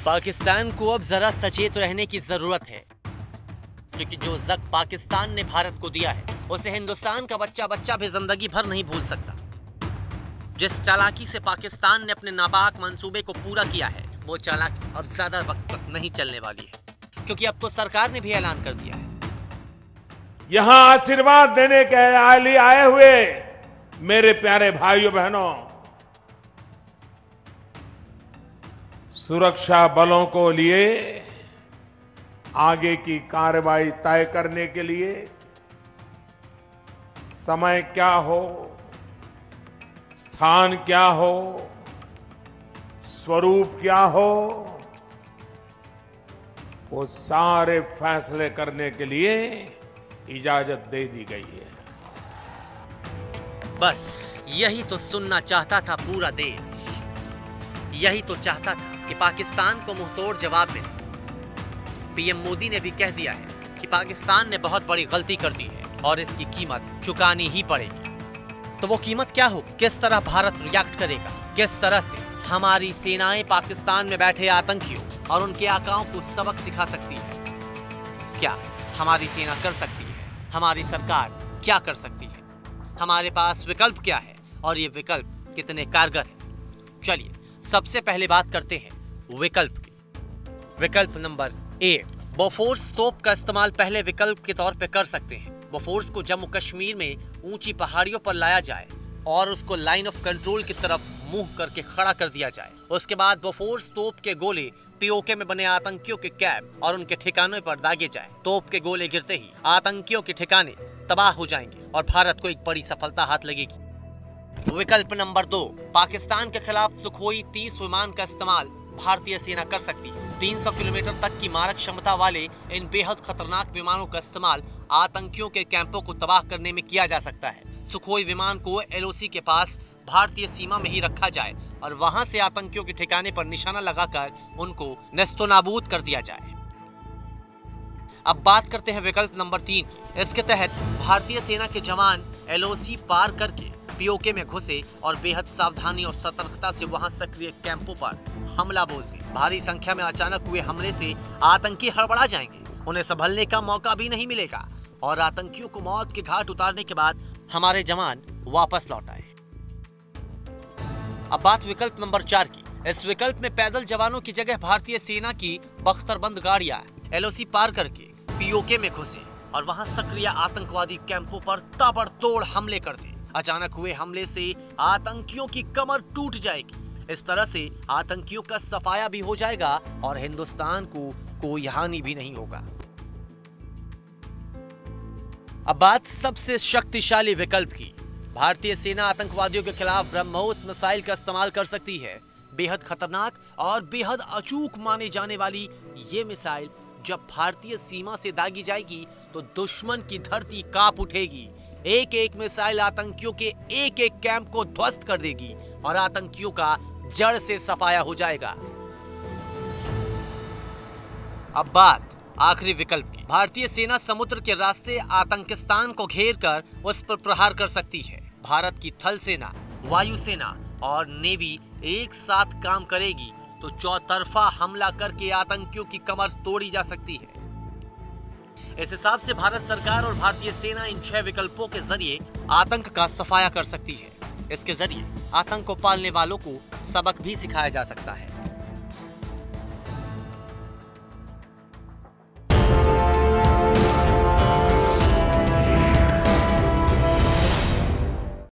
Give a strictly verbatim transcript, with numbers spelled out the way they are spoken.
पाकिस्तान को अब जरा सचेत रहने की जरूरत है, क्योंकि जो जख्म पाकिस्तान ने भारत को दिया है उसे हिंदुस्तान का बच्चा बच्चा भी जिंदगी भर नहीं भूल सकता। जिस चालाकी से पाकिस्तान ने अपने नापाक मंसूबे को पूरा किया है, वो चालाकी अब ज्यादा वक्त तक नहीं चलने वाली है, क्योंकि अब तो सरकार ने भी ऐलान कर दिया है। यहां आशीर्वाद देने के लिए आए हुए मेरे प्यारे भाइयों बहनों, सुरक्षा बलों को लिए आगे की कार्रवाई तय करने के लिए समय क्या हो, स्थान क्या हो, स्वरूप क्या हो, वो सारे फैसले करने के लिए इजाजत दे दी गई है। बस यही तो सुनना चाहता था पूरा देश। यही तो चाहता था कि पाकिस्तान को मुंहतोड़ जवाब मिले। पीएम मोदी ने भी कह दिया है कि पाकिस्तान ने बहुत बड़ी गलती कर दी है और इसकी कीमत चुकानी ही पड़ेगी। तो वो कीमत क्या होगी? किस तरह भारत रिएक्ट करेगा? किस तरह से हमारी सेनाएं पाकिस्तान में बैठे आतंकियों और उनके आकाओं को सबक सिखा सकती है? क्या हमारी सेना कर सकती है? हमारी सरकार क्या कर सकती है? हमारे पास विकल्प क्या है और ये विकल्प कितने कारगर है? चलिए सबसे पहले बात करते हैं विकल्प की। विकल्प नंबर ए, बोफोर्स तोप का इस्तेमाल पहले विकल्प के तौर पे कर सकते हैं। बोफोर्स को जम्मू कश्मीर में ऊंची पहाड़ियों पर लाया जाए और उसको लाइन ऑफ कंट्रोल की तरफ मुंह करके खड़ा कर दिया जाए। उसके बाद बोफोर्स तोप के गोले पीओके में बने आतंकियों के कैंप और उनके ठिकानों पर दागे जाए। तोप के गोले गिरते ही आतंकियों के ठिकाने तबाह हो जाएंगे और भारत को एक बड़ी सफलता हाथ लगेगी। विकल्प नंबर दो, पाकिस्तान के खिलाफ सुखोई तीस विमान का इस्तेमाल भारतीय सेना कर सकती है। तीन सौ किलोमीटर तक की मारक क्षमता वाले इन बेहद खतरनाक विमानों का इस्तेमाल आतंकियों के कैंपों को तबाह करने में किया जा सकता है। सुखोई विमान को एलओसी के पास भारतीय सीमा में ही रखा जाए और वहां से आतंकियों के ठिकाने पर निशाना लगाकर उनको नेस्तनाबूद कर दिया जाए। अब बात करते हैं विकल्प नंबर तीन की। इसके तहत भारतीय सेना के जवान एलओसी पार करके पीओके में घुसे और बेहद सावधानी और सतर्कता से वहां सक्रिय कैंपों पर हमला बोल दिया। भारी संख्या में अचानक हुए हमले से आतंकी हड़बड़ा जाएंगे, उन्हें संभलने का मौका भी नहीं मिलेगा और आतंकियों को मौत के घाट उतारने के बाद हमारे जवान वापस लौट आए। अब बात विकल्प नंबर चार की। इस विकल्प में पैदल जवानों की जगह भारतीय सेना की बख्तरबंद गाड़ियां एलओसी पार करके पीओके में घुसे और वहां सक्रिय आतंकवादी कैंपों पर ताबड़तोड़ हमले कर दिए। अचानक हुए हमले से आतंकियों की कमर टूट जाएगी। इस तरह से आतंकियों का सफाया भी हो जाएगा और हिंदुस्तान को कोई हानि भी नहीं होगा। अब बात सबसे शक्तिशाली विकल्प की। भारतीय सेना आतंकवादियों के खिलाफ ब्रह्मोस मिसाइल का इस्तेमाल कर सकती है। बेहद खतरनाक और बेहद अचूक माने जाने वाली ये मिसाइल जब भारतीय सीमा से दागी जाएगी तो दुश्मन की धरती कांप उठेगी। एक एक मिसाइल आतंकियों के एक एक कैंप को ध्वस्त कर देगी और आतंकियों का जड़ से सफाया हो जाएगा। अब बात आखिरी विकल्प की। भारतीय सेना समुद्र के रास्ते आतंकिस्तान को घेर कर उस पर प्रहार कर सकती है। भारत की थल सेना, वायु सेना और नेवी एक साथ काम करेगी तो चौतरफा हमला करके आतंकियों की कमर तोड़ी जा सकती है। इस हिसाब से भारत सरकार और भारतीय सेना इन छह विकल्पों के जरिए आतंक का सफाया कर सकती है। इसके जरिए आतंक को पालने वालों को सबक भी सिखाया जा सकता है।